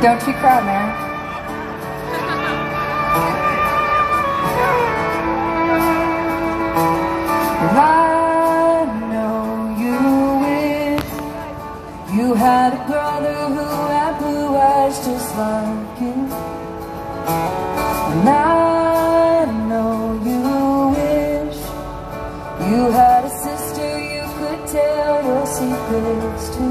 Don't you cry, man. And I know you wish you had a brother who had blue eyes just like you. And I know you wish you had a sister you could tell your secrets to.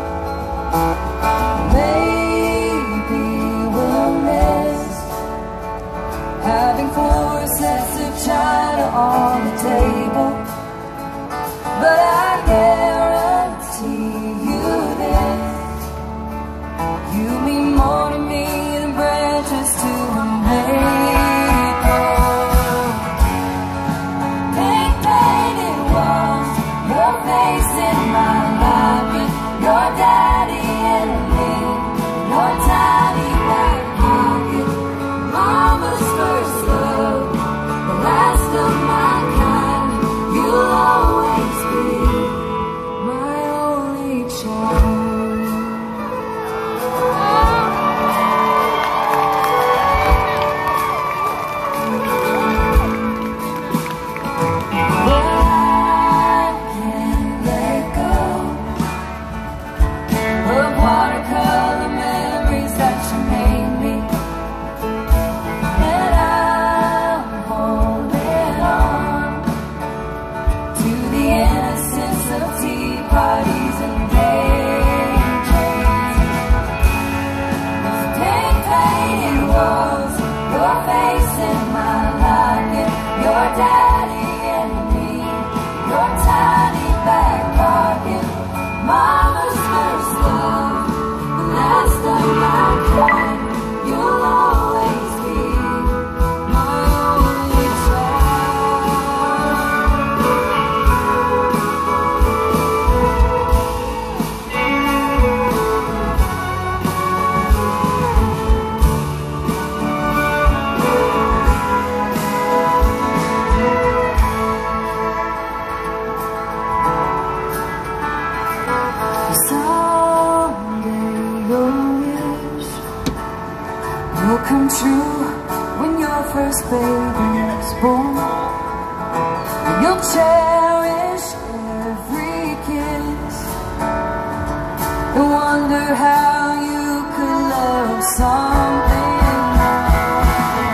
Maybe we'll miss having 4 sets of china on the table, but I guarantee you this: you mean more to me than branches to a maple. Pink painted walls, your face in my pocket, your daddy and me, your tiny back pocket, mama's first love, the last of my kind. You'll always be my only child. Parties and daydreams, pink painted walls, your face in my pocket, your daddy and me, your tiny back pocket, mama's first love, the last of my kind. You'll always be my only will come true when your first baby's born, and you'll cherish every kiss and wonder how you could love something more.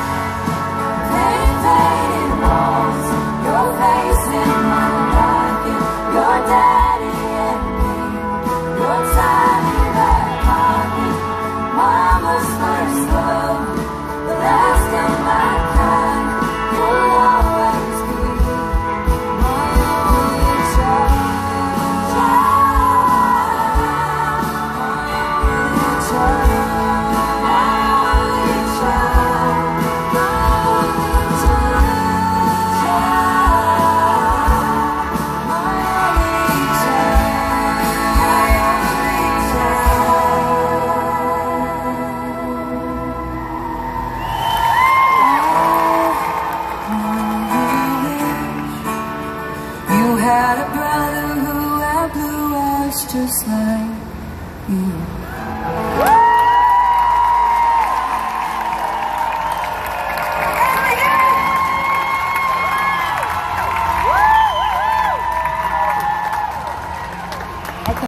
Painted walls, your face in my pocket, your daddy and me, your tiny back pocket, mama's first love, the last of my kind. You'll always be my only child. Had a brother who had blue eyes just like you.